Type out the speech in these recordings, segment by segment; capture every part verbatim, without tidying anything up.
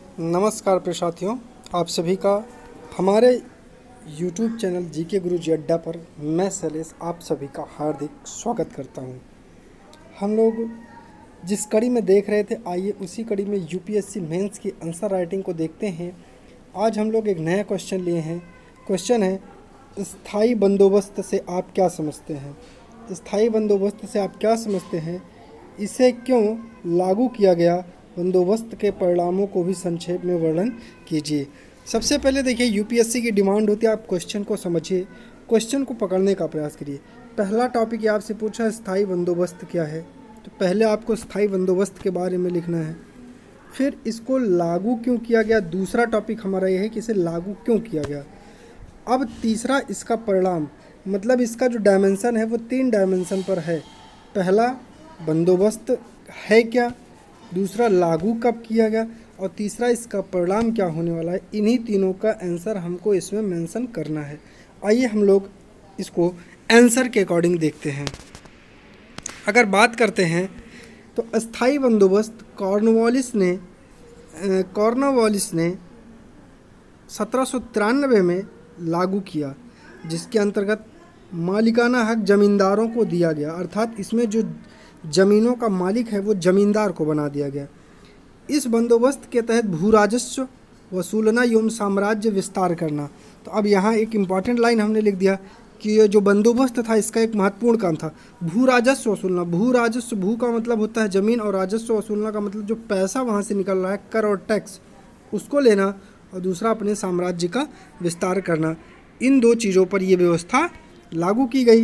नमस्कार प्रिय साथियों, आप सभी का हमारे यूट्यूब चैनल जी के गुरुजी अड्डा पर मैं शैलेश आप सभी का हार्दिक स्वागत करता हूं। हम लोग जिस कड़ी में देख रहे थे, आइए उसी कड़ी में यूपीएससी मेंस की आंसर राइटिंग को देखते हैं। आज हम लोग एक नया क्वेश्चन लिए हैं। क्वेश्चन है, स्थायी बंदोबस्त से आप क्या समझते हैं? स्थायी बंदोबस्त से आप क्या समझते हैं? इसे क्यों लागू किया गया? बंदोबस्त के परिणामों को भी संक्षेप में वर्णन कीजिए। सबसे पहले देखिए, यूपीएससी की डिमांड होती है आप क्वेश्चन को समझिए, क्वेश्चन को पकड़ने का प्रयास करिए। पहला टॉपिक ये आपसे पूछा है, स्थायी बंदोबस्त क्या है? तो पहले आपको स्थायी बंदोबस्त के बारे में लिखना है, फिर इसको लागू क्यों किया गया। दूसरा टॉपिक हमारा ये है कि इसे लागू क्यों किया गया। अब तीसरा इसका परिणाम, मतलब इसका जो डायमेंशन है वो तीन डायमेंशन पर है। पहला बंदोबस्त है क्या, दूसरा लागू कब किया गया, और तीसरा इसका परिणाम क्या होने वाला है। इन्हीं तीनों का आंसर हमको इसमें मेंशन करना है। आइए हम लोग इसको आंसर के अकॉर्डिंग देखते हैं। अगर बात करते हैं तो अस्थाई बंदोबस्त कॉर्नवालिस ने कॉर्नवालिस ने सत्रह सौ तिरानवे में लागू किया, जिसके अंतर्गत मालिकाना हक जमींदारों को दिया गया। अर्थात इसमें जो ज़मीनों का मालिक है वो ज़मींदार को बना दिया गया। इस बंदोबस्त के तहत भू राजस्व वसूलना एवं साम्राज्य विस्तार करना। तो अब यहाँ एक इम्पॉर्टेंट लाइन हमने लिख दिया कि ये जो बंदोबस्त था इसका एक महत्वपूर्ण काम था भू राजस्व वसूलना। भू राजस्व, भू का मतलब होता है ज़मीन, और राजस्व वसूलना का मतलब जो पैसा वहाँ से निकल रहा है, कर और टैक्स, उसको लेना, और दूसरा अपने साम्राज्य का विस्तार करना। इन दो चीज़ों पर यह व्यवस्था लागू की गई।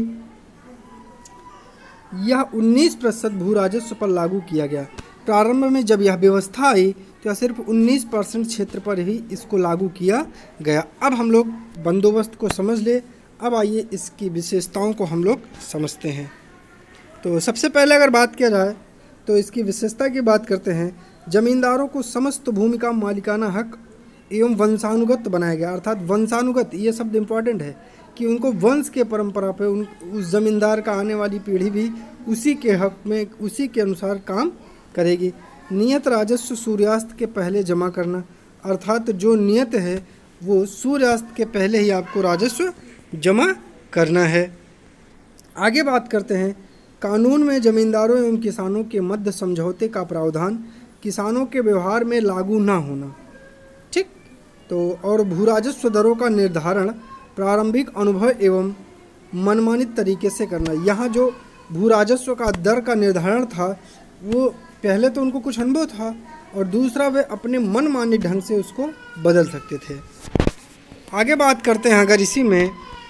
यह उन्नीस प्रतिशत भू राजस्व पर लागू किया गया। प्रारंभ में जब यह व्यवस्था आई तो यह सिर्फ उन्नीस परसेंट क्षेत्र पर ही इसको लागू किया गया। अब हम लोग बंदोबस्त को समझ ले। अब आइए इसकी विशेषताओं को हम लोग समझते हैं। तो सबसे पहले अगर बात किया जाए तो इसकी विशेषता की बात करते हैं। जमींदारों को समस्त भूमि का मालिकाना हक एवं वंशानुगत बनाया गया। अर्थात वंशानुगत, ये शब्द इम्पॉर्टेंट है कि उनको वंश के परंपरा पे उन उस ज़मींदार का आने वाली पीढ़ी भी उसी के हक में, उसी के अनुसार काम करेगी। नियत राजस्व सूर्यास्त के पहले जमा करना। अर्थात जो नियत है वो सूर्यास्त के पहले ही आपको राजस्व जमा करना है। आगे बात करते हैं, कानून में जमींदारों एवं किसानों के मध्य समझौते का प्रावधान, किसानों के व्यवहार में लागू ना होना। ठीक, तो और भू राजस्व दरों का निर्धारण प्रारंभिक अनुभव एवं मनमानित तरीके से करना। यहाँ जो भू राजस्व का दर का निर्धारण था वो पहले तो उनको कुछ अनुभव था, और दूसरा वे अपने मनमानी ढंग से उसको बदल सकते थे। आगे बात करते हैं, अगर इसी में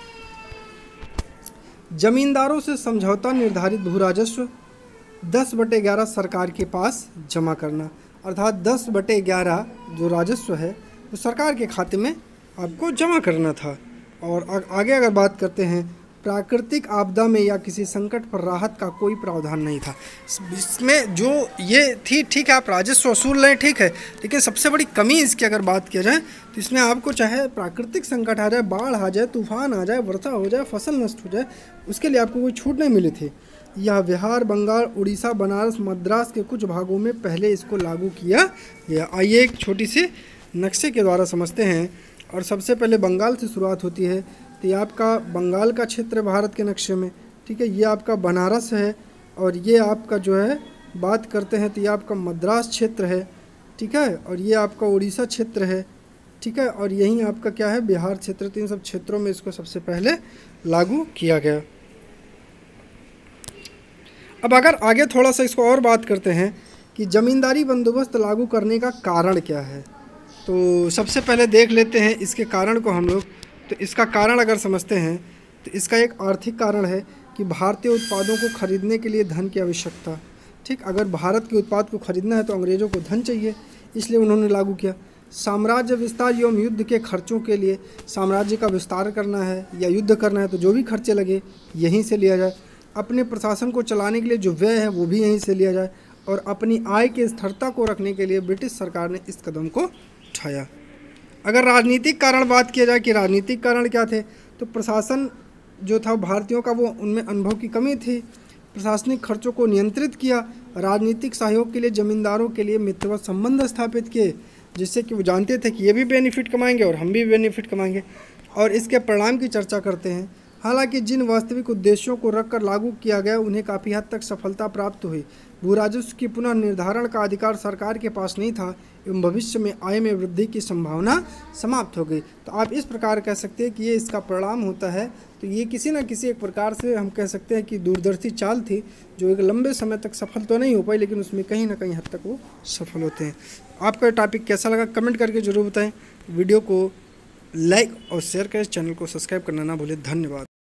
जमींदारों से समझौता निर्धारित भू राजस्व दस बटे ग्यारह सरकार के पास जमा करना। अर्थात दस बटे ग्यारह जो राजस्व है वो सरकार के खाते में आपको जमा करना था। और आगे अगर बात करते हैं, प्राकृतिक आपदा में या किसी संकट पर राहत का कोई प्रावधान नहीं था। इसमें जो ये थी, ठीक है आप राजस्व वसूल रहे हैं, ठीक है, लेकिन सबसे बड़ी कमी इसकी अगर बात किया जाए तो इसमें आपको चाहे प्राकृतिक संकट आ जाए, बाढ़ आ जाए, तूफान आ जाए, वर्षा हो जाए, फसल नष्ट हो जाए, उसके लिए आपको कोई छूट नहीं मिली थी। यह बिहार, बंगाल, उड़ीसा, बनारस, मद्रास के कुछ भागों में पहले इसको लागू किया गया। आइए एक छोटी सी नक्शे के द्वारा समझते हैं। और सबसे पहले बंगाल से शुरुआत होती है। तो ये आपका बंगाल का क्षेत्र भारत के नक्शे में, ठीक है। ये आपका बनारस है, और ये आपका जो है बात करते हैं तो ये आपका मद्रास क्षेत्र है, ठीक है। और ये आपका उड़ीसा क्षेत्र है, ठीक है। और यहीं आपका क्या है, बिहार क्षेत्र। तो इन सब क्षेत्रों में इसको सबसे पहले लागू किया गया। अब अगर आगे थोड़ा सा इसको और बात करते हैं कि ज़मींदारी बंदोबस्त लागू करने का कारण क्या है, तो सबसे पहले देख लेते हैं इसके कारण को हम लोग। तो इसका कारण अगर समझते हैं तो इसका एक आर्थिक कारण है कि भारतीय उत्पादों को खरीदने के लिए धन की आवश्यकता। ठीक, अगर भारत के उत्पाद को खरीदना है तो अंग्रेज़ों को धन चाहिए, इसलिए उन्होंने लागू किया। साम्राज्य विस्तार एवं युद्ध के खर्चों के लिए, साम्राज्य का विस्तार करना है या युद्ध करना है तो जो भी खर्चे लगे यहीं से लिया जाए। अपने प्रशासन को चलाने के लिए जो व्यय है वो भी यहीं से लिया जाए। और अपनी आय की स्थिरता को रखने के लिए ब्रिटिश सरकार ने इस कदम को उठाया। अगर राजनीतिक कारण बात किया जाए कि राजनीतिक कारण क्या थे, तो प्रशासन जो था भारतीयों का वो उनमें अनुभव की कमी थी। प्रशासनिक खर्चों को नियंत्रित किया। राजनीतिक सहयोग के लिए जमींदारों के लिए मित्रवत संबंध स्थापित किए। जिससे कि वो जानते थे कि ये भी बेनिफिट कमाएंगे और हम भी बेनिफिट कमाएंगे, और इसके परिणाम की चर्चा करते हैं। हालांकि जिन वास्तविक उद्देश्यों को रखकर लागू किया गया उन्हें काफ़ी हद तक सफलता प्राप्त हुई। भू राजस्व की पुनः निर्धारण का अधिकार सरकार के पास नहीं था एवं भविष्य में आय में वृद्धि की संभावना समाप्त हो गई। तो आप इस प्रकार कह सकते हैं कि ये इसका परिणाम होता है। तो ये किसी न किसी एक प्रकार से हम कह सकते हैं कि दूरदर्शी चाल थी, जो एक लंबे समय तक सफल तो नहीं हो पाई, लेकिन उसमें कहीं ना कहीं हद तक वो सफल होते हैं। आपका टॉपिक कैसा लगा कमेंट करके ज़रूर बताएं। वीडियो को लाइक और शेयर करें, चैनल को सब्सक्राइब करना ना भूलें। धन्यवाद।